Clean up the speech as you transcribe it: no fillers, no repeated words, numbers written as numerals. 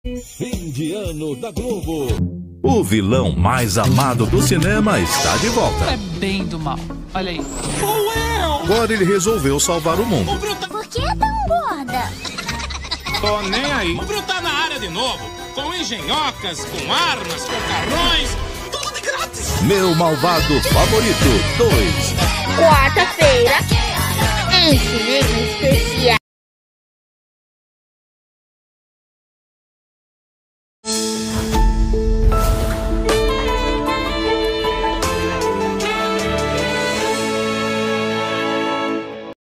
Fim de ano da Globo. O vilão mais amado do cinema está de volta. É bem do mal. Olha aí. Agora ele resolveu salvar o mundo. Por que é tão gorda? Tô nem aí. O Bruno tá na área de novo. Com engenhocas, com armas, com carrões. Tudo de grátis. Meu malvado favorito 2. Quarta-feira, em cinema especial.